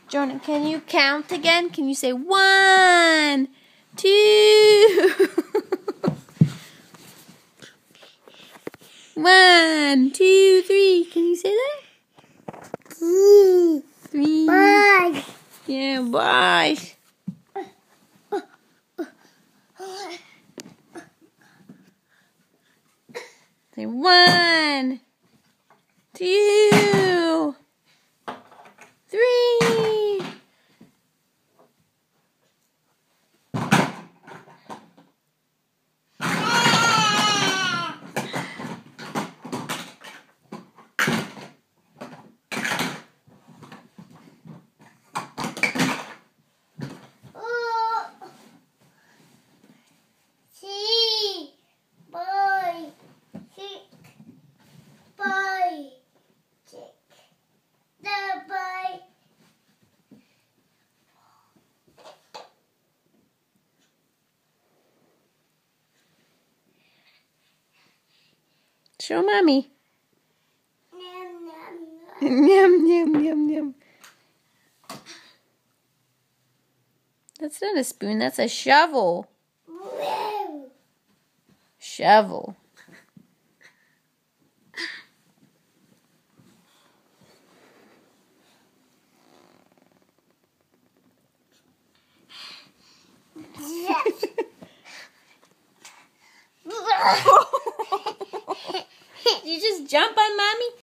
Jonah, can you count again? Can you say 1, 2? 1, 2, 3. Can you say that? 3. Bye. Yeah, bye. Say 1, 2, 3. Show mommy. Yum, yum, yum, yum. That's not a spoon, that's a shovel. Shovel. Did you just jump on mommy?